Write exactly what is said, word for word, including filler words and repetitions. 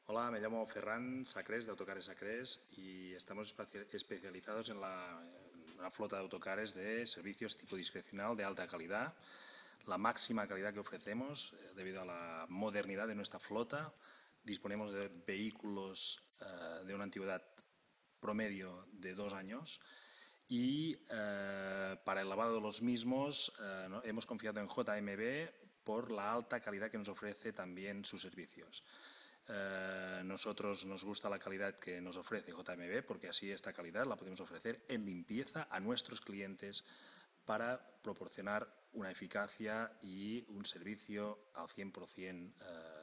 Hola, me llamo Ferran Sacrés de Autocares Sacrés y estamos espaci- especializados en la, en una flota de autocares de servicios tipo discrecional de alta calidad. La máxima calidad que ofrecemos, eh, debido a la modernidad de nuestra flota, disponemos de vehículos eh, de una antigüedad promedio de dos años y eh, para el lavado de los mismos eh, no- hemos confiado en J M B por la alta calidad que nos ofrece también sus servicios. Eh, nosotros nos gusta la calidad que nos ofrece J M B porque así esta calidad la podemos ofrecer en limpieza a nuestros clientes para proporcionar una eficacia y un servicio al cien por cien eh,